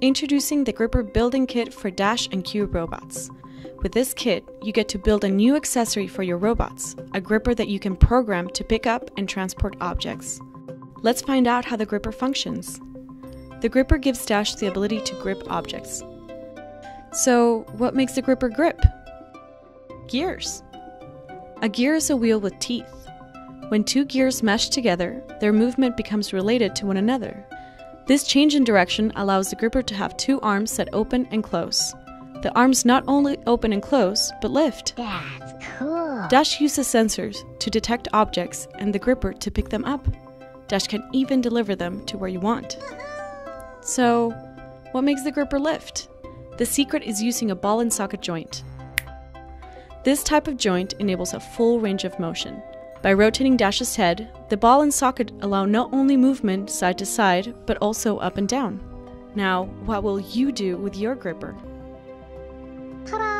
Introducing the Gripper Building Kit for Dash and Cube robots. With this kit, you get to build a new accessory for your robots, a gripper that you can program to pick up and transport objects. Let's find out how the gripper functions. The gripper gives Dash the ability to grip objects. So, what makes the gripper grip? Gears. A gear is a wheel with teeth. When two gears mesh together, their movement becomes related to one another. This change in direction allows the gripper to have two arms that open and close. The arms not only open and close, but lift. That's cool. Dash uses sensors to detect objects and the gripper to pick them up. Dash can even deliver them to where you want. So, what makes the gripper lift? The secret is using a ball and socket joint. This type of joint enables a full range of motion. By rotating Dash's head, the ball and socket allow not only movement side to side, but also up and down. Now, what will you do with your gripper? Ta-da!